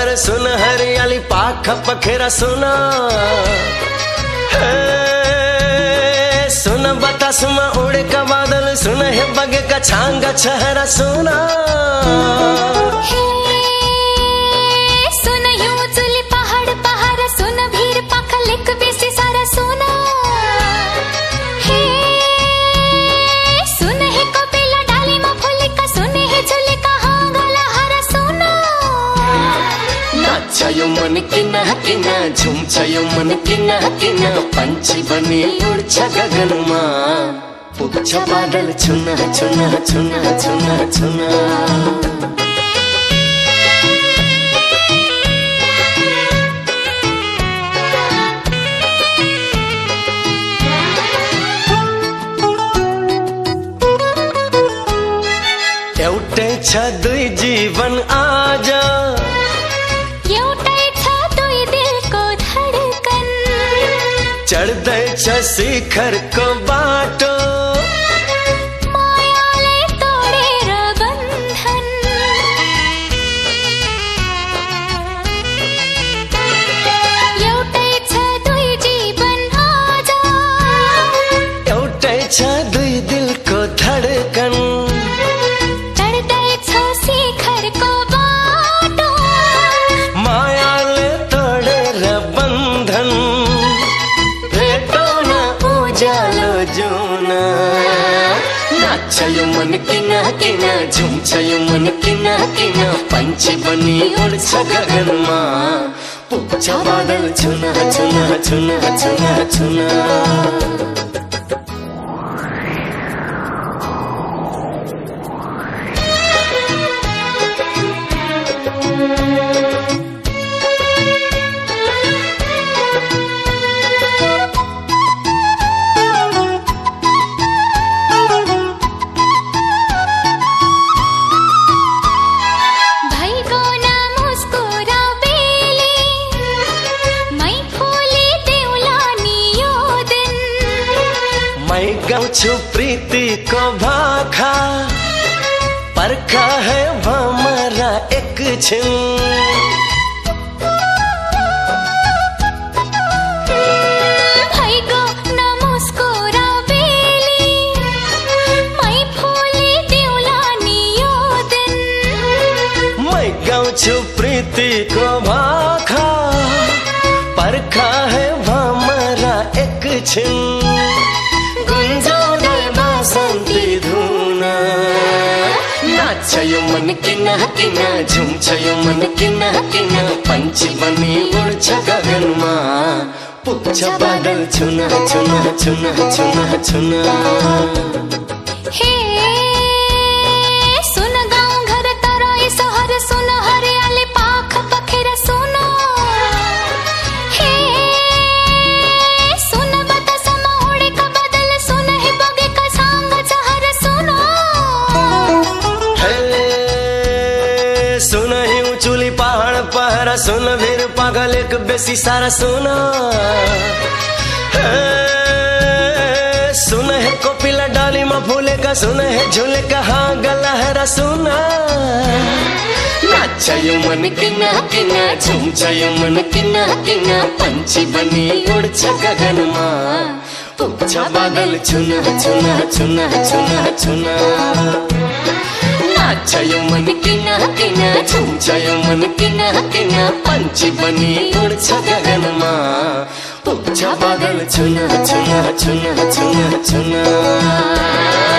शहर सुन हरियाली पाख पखेरा सुना, सुन बतास में उड़े का बादल, सुन है बगे का छांगा छहरा सुना। सुन यूं चुली पहाड़ पहाड़, सुन भीर पाखलिक बेसी सारा सुना। सुन है कपिला डाली में फूली का, सुन है झूले का हाँ गला हरा सुना। नाचायो मन किना किना, झूमचायो मन किना किना, पंछी बने उड़ गगन में, पुच्छा बादल छुना छुना छुना छुना छुना। एउटै छ दुई जीवन आजा, एउटै छ दुई दिलको धडकन, चढ्दै छ शिखर को बाटो, मायाले तोडेर बन्धन। एउटै छ दुई जीवन आजा, एउटै छ दुई दिलको धडकन, चढ्दै छ शिखरको बाटो, मायाले तोडेर बन्धन। भेटौ न उज्यालो जुना, नाचायो मन किना किना, झुम्छायो मन किना किना, पंछी बनी उड्छ गगनमा, पुग्छ बादल छुना छुना छुना छुना छुना। मैं गाउँछु प्रीतिको भाखा, पर्खा है भमरा एकछिन। भइगो न मुस्कुरा बेली, मै फुली देउला नि यो दिन। मैं गाउँछु प्रीतिको भाखा, पर्खा है भमरा एकछिन। नाचायो मन किना किना, झुम्छायो मन किना किना, पंछी बनी उड्छ गगनमा, पुग्छ बादल छुना छुना छुना छुना छुना। हे सुन गाउँ घर तराई सहर, सुन हरियाली पाख पखेरा सुना। हे सुन बतासमा उडेका बादल, सुन है बगेका छांगा छहरा सुना। सुन हिउँ चुली पहाड़ पहरा, सुन भीर पागलेक बेसी सारा सुना। सुन है कोपिला डाली में फूले का, सुन है झूले का हाँ गलहरा सुना। नाचायो मन किना किना, झुम्छायो मन किना किना, पंछी बनी उड्छ गगनमा, पुग्छ बादल छुना छुना छुना छुना छुना। नाचायो मन किना किना, झुम्छायो मन किना किना, पंछी बनी उड्छ गगनमा, पुग्छ बादल छुना छुना छुना छुना छुना।